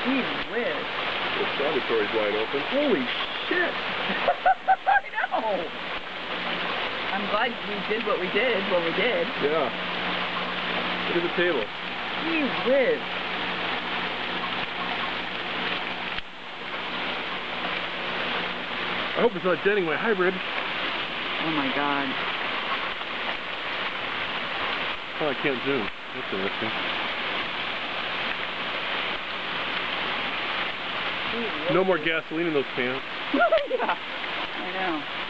Gee whiz. The laboratory's wide open. Holy shit. I know. I'm glad we did what we did when we did. Yeah. Look at the table. Gee whiz. I hope it's not denting my hybrid. Oh my god. Oh, I can't zoom. That's interesting. No more gasoline in those pants. Yeah, I know.